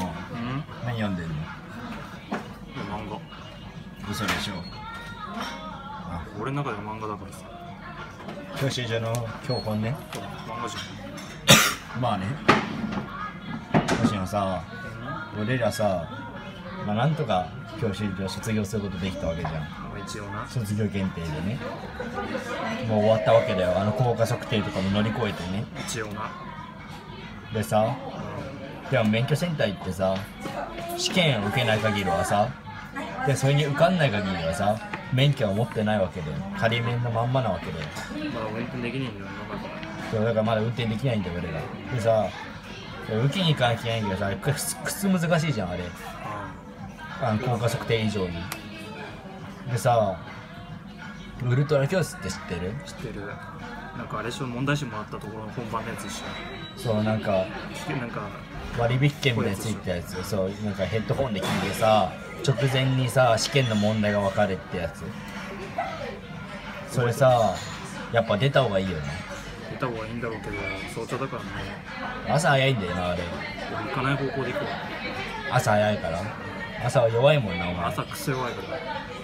何読んでんの？ 漫画。 嘘でしょ。 俺の中では漫画だからさ。 教習所の教本ね。 漫画じまあね。星野さ、俺らさ、まあなんとか教習所卒業することできたわけじゃん。 ゃん。一応な。 卒業検定でね。もう終わったわけだよ。効果測定とかも乗り越えてね。 一応な。 でさ、でも免許センター行ってさ、試験を受けない限りはさ、でそれに受かんない限りはさ、免許を持ってないわけで、仮免のまんまなわけで。 まだ運転できねえんだよな。 そうだからまだ運転できないんだよ俺ら。でさ、受けに行かなきゃいけないけどさ、靴難しいじゃんあれ。効果測定以上に。でさ、ウルトラ教室って知ってる？ 知ってる。なんかあれでしょ、問題集もらったところの本番のやつでしそうなんかょ。なんか割引券みたいについてたやつ。そうなんかヘッドホンで聞いてさ、直前にさ試験の問題が分かるってやつ。それさやっぱ出た方がいいよね。 出た方がいいんだろうけど、早朝だからね。 朝早いんだよなあれ。 俺行かない方向で行こう。 朝早いから。朝は弱いもんなお前。 朝クソ弱いから。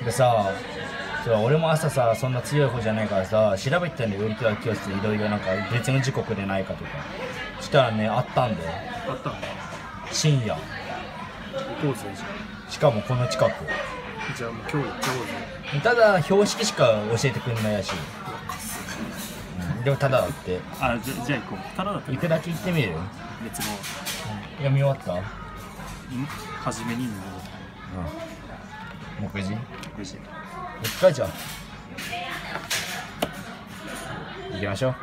でさ、俺も朝さそんな強い方じゃないからさ調べてたんだよ。ウルトラ教室いろいろなんか別の時刻でないかとか。したらねあったんだよ。 あったの？ 深夜。 行こうぜじゃしかもこの近く。 あ。じゃあもう今日行っちゃおうぜ。 ただ標識しか教えてくれないらしい。でもただだって。 じゃあ行こう。ただだった行くだけ行ってみる？ 別の読み終わった？ 初めにも目次？ うし。 行くかじゃあ。行きましょう。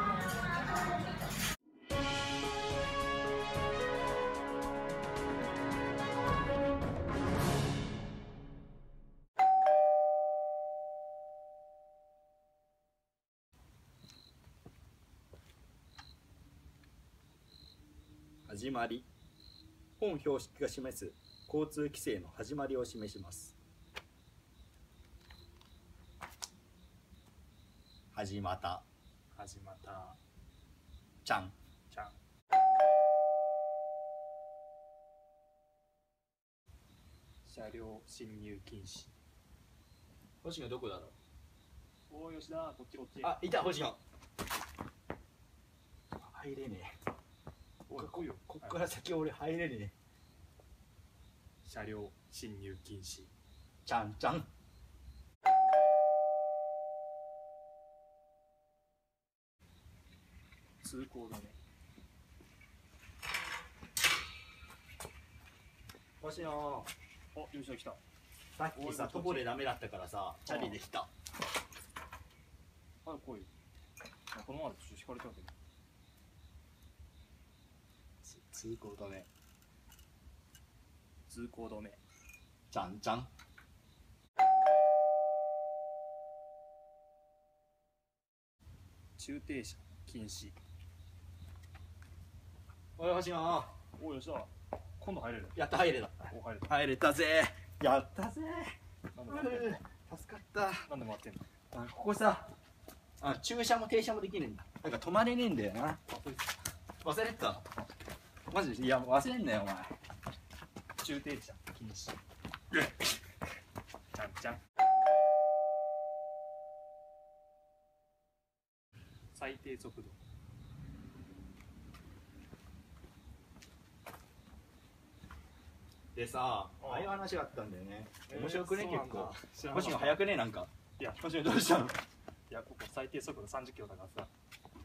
始まり。本標識が示す交通規制の始まりを示します。始まった。 始まった。 ちゃん。 じゃん。車両進入禁止。 星野どこだろう？ おー、吉田、こっちこっち。 あ、いた星野。入れねえ。 おい、来いよ。 こっから先俺入れねえ。 車両進入禁止。 ちゃんちゃん。 通行だね。 星野。 お、吉田来た。 さっきさ、徒歩でダメだったからさ、チャリで来た。 早く来いよ。このままで引かれたわけだ。 通行止め。 通行止め。 ちゃんちゃん。 駐停車禁止。 おい星野。 おい、吉田。今度入れる。 やっと入れた。 お、入れた。 入れたぜ。やったぜ。 なんで回ってんの？ 助かった。 なんで回ってんの？ ここさ、駐車も停車もできねえんだ。なんか止まれねえんだよな。忘れてた。マジで？いや忘れんなよお前。 駐停車禁止。ちゃんちゃん。最低速度。 でさ、ああいう話があったんだよね。面白くね、結構。 星星野早くね、なんか。 いや、 星野どうしたの？ いや、ここ最低速度30キロだからさ。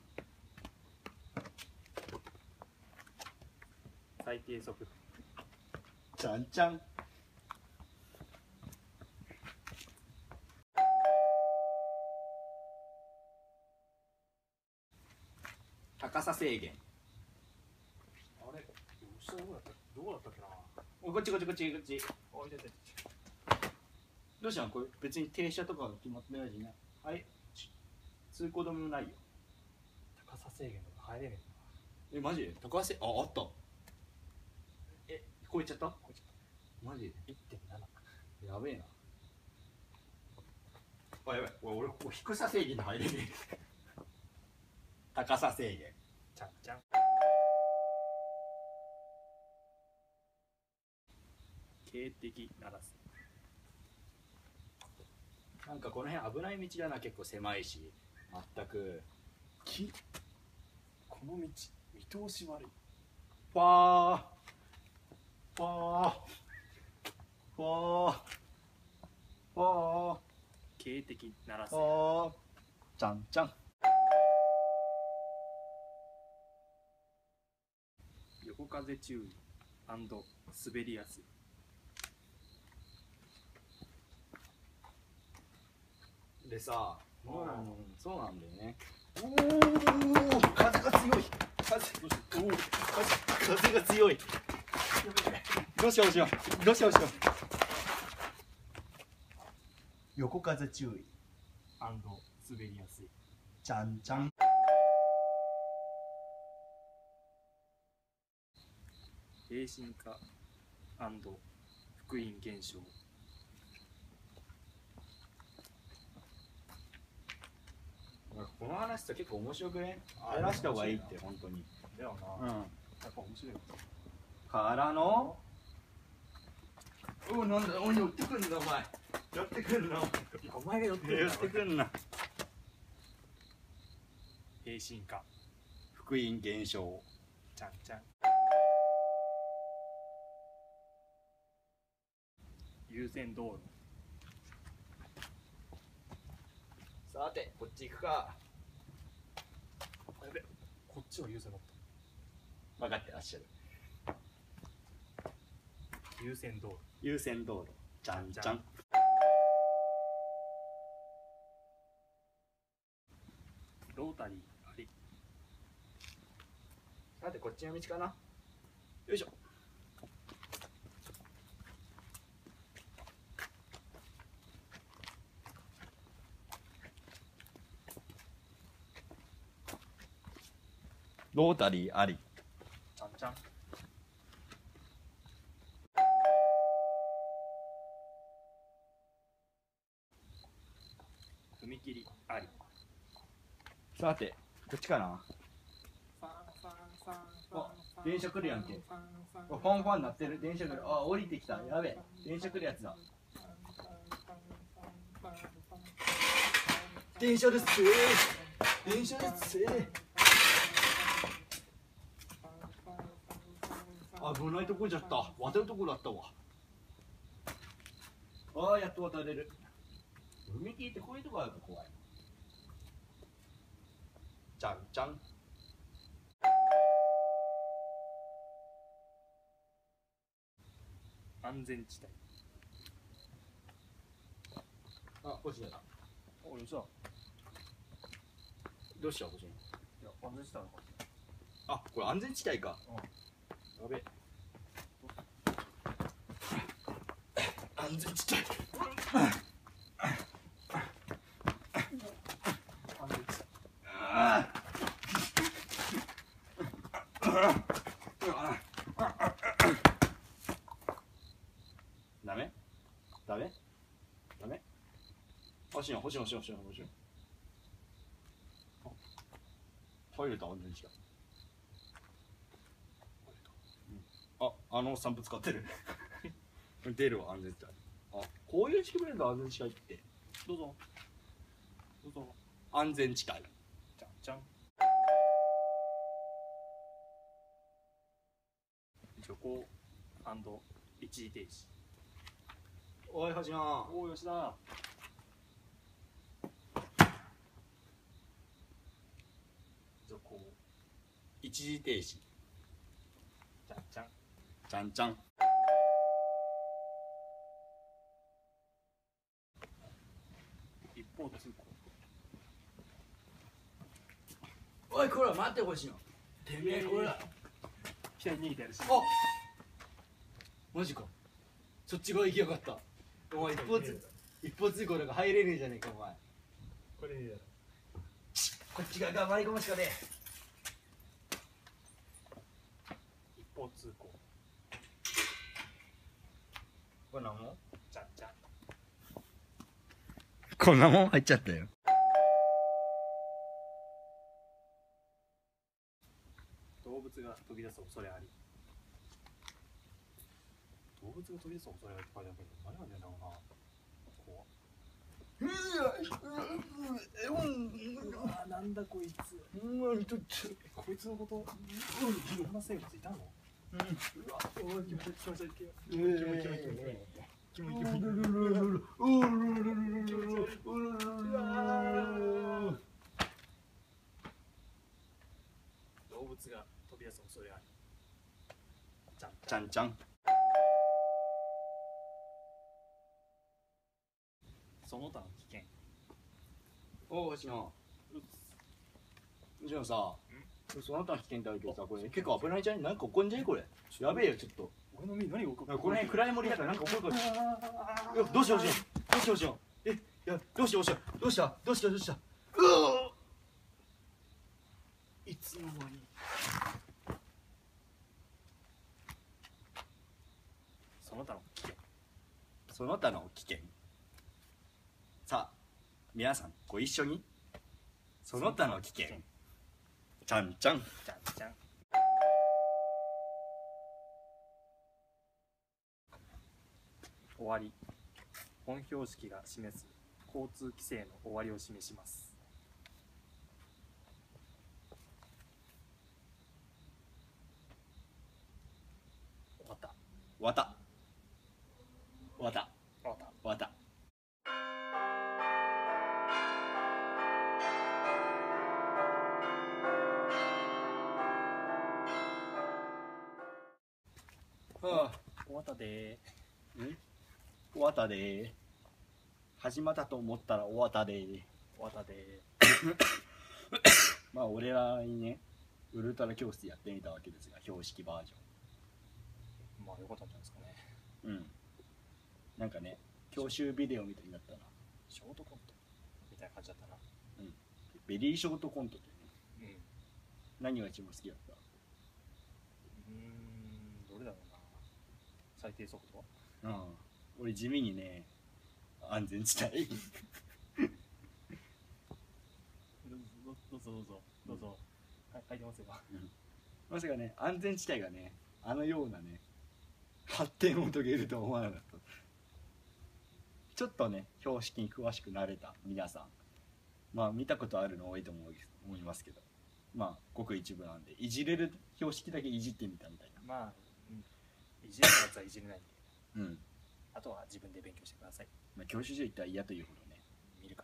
最低速度。 ちゃんちゃん。高さ制限。 あれ、後ろどこだったっけな。 こっちこっちこっちこっち。 おいでて。 どうしたの？これ別に停車とか決まってないしね。はい。通行止めもないよ。 高さ制限とか入れねえ、マジで？高さ、あった。え、超えちゃった？ え。こっちマジで？ 1.7。 やべえな。あ、やばい。俺ここ低さ制限で入れねえ。高さ制限。 ちゃんちゃん。 警笛鳴らす。 なんかこの辺危ない道だな、結構狭いし。まったく。 この道見通し悪い。わーわーわーわー警笛鳴らす。 じゃんじゃん。 横風注意滑りやすい。 でさ、そうなんだよね。 おお、風が強い。 風が強い。どうしよう。横風注意。 滑りやすい。 じゃんじゃん。 平心化福音現象。 この話って結構面白くね。話した方がいいって本当に。 だよな。やっぱ面白い。 からの。なんだ、寄ってくんなお前。寄ってくんな。 お前が寄ってくんな。 平心化福音現象。 ちゃんちゃん。優先道路。 さて、こっち行くか。 やべ、こっちは優先だっ分かってらっしゃる。 た。優先道路。 優先道路。じゃんじゃん。 ロータリーあり。 さて、こっちの道かな。よいしょ。ロータリーあり。 ちゃんちゃん。踏切あり。 さて、こっちかな。電車来るやんけ。ファンファンなってる。電車来る。降りてきた。やべえ。電車来るやつだ。電車です電車です危ないとこじゃった。渡るとこだったわ。やっと渡れる。踏切ってこういうとこあると怖い。じゃんじゃん。 安全地帯。 星野だ。 吉田。 どうしよう、星野。 いや、安全地帯のか。 これ安全地帯か。やべえ。安全地帯。ダメ星野。トイレと安全地帯。あの散歩使ってる。出るわ、安全地帯。こういう仕組みなんだ、安全地帯って。 どうぞ。 安全地帯。 じゃんじゃん。徐行一時停止。 おい、星野。 おい、吉田。徐行一時停止。 じゃんじゃん。 じゃんじゃん。 一方通行。 おい、こら待って、星野。てめえ、こら。 左に逃げてやるし。 マジか。そっち側行きやがった。お前一方通行なんか入れねえじゃねえか、お前。 これでこっち側が回り込むしかね一方通行。 こんなもんじゃんじゃん。 こんなもん入っちゃったよ。 動物が飛び出す恐れあり。 動物物が飛び出そうそれが書いてあるけど何なんだよなこうなんだこいつこいつのこと話せるやついたのうわ気持ち悪い気持ち悪い動物が飛び出す恐れあるちゃんちゃん。 その他の危険。 おお、星野。星野さ、その他の危険ってあるけどさ、これ結構危ないじゃん。なんか起こんじゃいこれ。やべえよ、ちょっと。 俺の身何が起こる？ この辺暗い森だからなんか起こるかも。どうしよう、どうしよう。いや、どうしよう。どうした。 いつの間に。その他の危険。 その他の危険。さあ、皆さんご一緒に。その他の危険。ちゃんちゃん。 じゃんじゃん。終わり。本標識が示す交通規制の終わりを示します。終わった。 わた。わた。 終わった。 わた。はあ、 終わったで終わったで。始まったと思ったら終わったで。 終わったで。 まあ俺らにね、ウルトラ教室やってみたわけですが、標識バージまあよかったんじゃないですかね。 ョン。なんかね、教習ビデオみたいになったな。 ショートコントみたいな感じだったな。 ベリーショートコントってね。 うん。 何が一番好きだった？ どれだろうな。最低速度？ 俺地味にね、安全地帯。 どうぞ。書いてますよ。 まさかね、安全地帯がね、あのようなね、発展を遂げるとは思わなかった。ちょっとね、標識に詳しくなれた皆さん、まあ見たことあるの多いと思いますけど、まあごく一部なんで、いじれる標識だけいじってみたみたいな。 まあ、いじれるやつはいじれないんで、あとは自分で勉強してください。 まあ、教習所行ったら嫌というほどね、 見るから。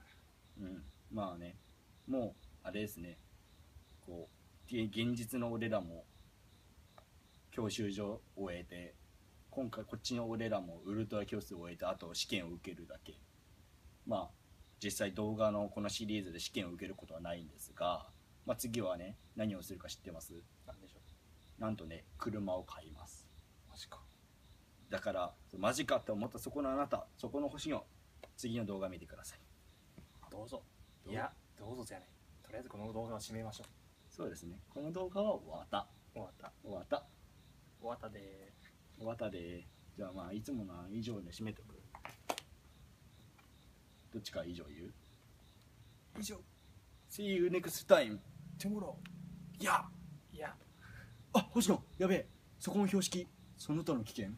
まあね、もうあれですね、こう現実の俺らも教習所を終えて、今回こっちの俺らもウルトラ教室を終えて、あと試験を受けるだけ。まあ実際動画のこのシリーズで試験を受けることはないんですが、まあ、次はね、何をするか知ってます？ なんでしょなんとね、車を買います。 マジか。 だからマジかって思ったそこのあなた、そこの星の次の動画見てください。 どうぞ。いや、どうぞじゃない。とりあえずこの動画を締めましょう。 そうですね、この動画は終わった。 終わったでー。 終わったで。じゃあまあいつもの以上で締めとく。どっちか以上言う？ 以上。 See you next time. Tomorrow。 いや、あ、星野、やべえ、そこの標識、その他の危険。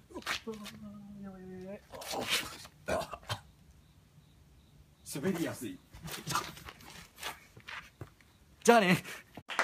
滑りやすい。じゃあね。